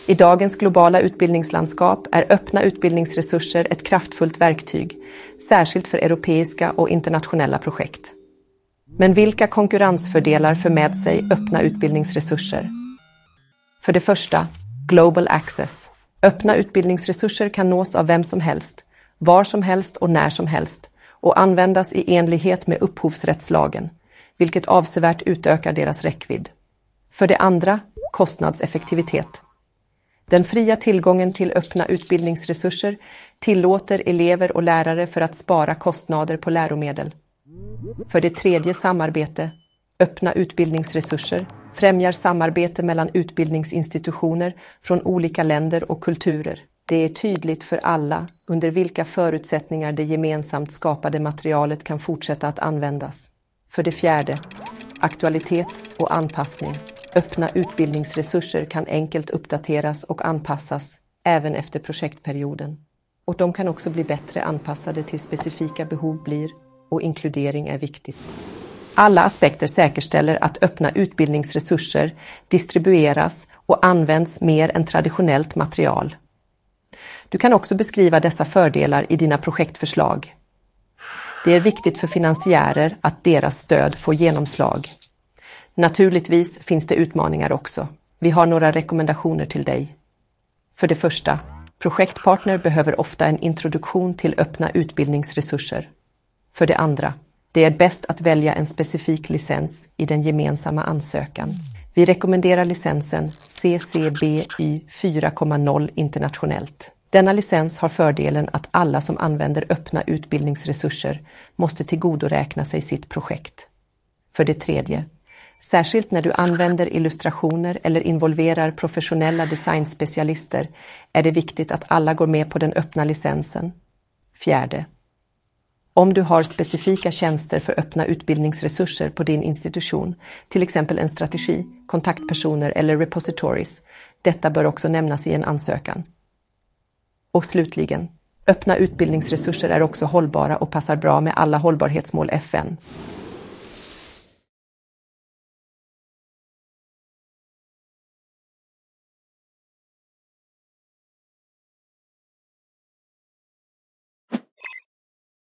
I dagens globala utbildningslandskap är öppna utbildningsresurser ett kraftfullt verktyg, särskilt för europeiska och internationella projekt. Men vilka konkurrensfördelar för med sig öppna utbildningsresurser? För det första, Global Access. Öppna utbildningsresurser kan nås av vem som helst, var som helst och när som helst och användas i enlighet med upphovsrättslagen, vilket avsevärt utökar deras räckvidd. För det andra, kostnadseffektivitet. Den fria tillgången till öppna utbildningsresurser tillåter elever och lärare för att spara kostnader på läromedel. För det tredje, samarbete. Öppna utbildningsresurser främjar samarbete mellan utbildningsinstitutioner från olika länder och kulturer. Det är tydligt för alla under vilka förutsättningar det gemensamt skapade materialet kan fortsätta att användas. För det fjärde, aktualitet och anpassning. Öppna utbildningsresurser kan enkelt uppdateras och anpassas även efter projektperioden. Och de kan också bli bättre anpassade till specifika behov och inkludering är viktigt. Alla aspekter säkerställer att öppna utbildningsresurser distribueras och används mer än traditionellt material. Du kan också beskriva dessa fördelar i dina projektförslag. Det är viktigt för finansiärer att deras stöd får genomslag. Naturligtvis finns det utmaningar också. Vi har några rekommendationer till dig. För det första, projektpartner behöver ofta en introduktion till öppna utbildningsresurser. För det andra, det är bäst att välja en specifik licens i den gemensamma ansökan. Vi rekommenderar licensen CC-BY 4.0 internationellt. Denna licens har fördelen att alla som använder öppna utbildningsresurser måste tillgodoräkna sig sitt projekt. För det tredje, särskilt när du använder illustrationer eller involverar professionella designspecialister är det viktigt att alla går med på den öppna licensen. Fjärde, om du har specifika tjänster för öppna utbildningsresurser på din institution, till exempel en strategi, kontaktpersoner eller repositories, detta bör också nämnas i en ansökan. Och slutligen, öppna utbildningsresurser är också hållbara och passar bra med alla hållbarhetsmål FN.